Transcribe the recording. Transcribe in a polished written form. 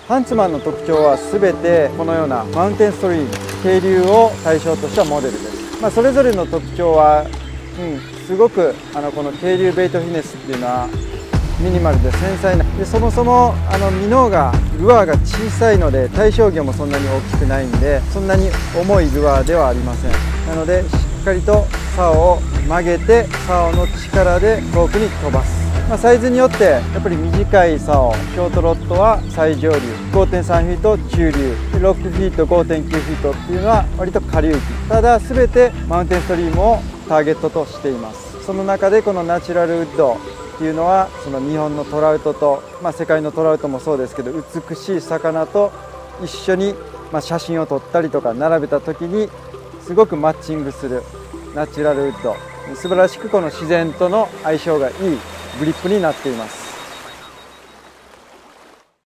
ハンツマンの特徴は全てこのようなマウンテンストリーム、渓流を対象としたモデルです。それぞれの特徴は、すごくこの渓流ベイトフィネスっていうのはミニマルで繊細なで、そもそもミノーがルアーが小さいので対象魚もそんなに大きくないんで、そんなに重いルアーではありません。なのでしっかりと竿を曲げて竿の力で遠くに飛ばす。サイズによってやっぱり短い竿、ショートロッドは最上流 5.3 フィート中流、6フィート 5.9 フィートっていうのは割と下流域。ただ全てマウンテンストリームをターゲットとしています。その中でこのナチュラルウッドっていうのはその日本のトラウトと、世界のトラウトもそうですけど、美しい魚と一緒に写真を撮ったりとか並べた時にすごくマッチングするナチュラルウッド、素晴らしくこの自然との相性がいいグリップになっています。